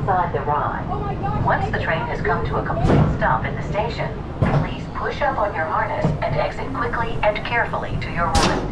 inside the ride. Once the train has come to a complete stop at the station, please push up on your harness and exit quickly and carefully to your room.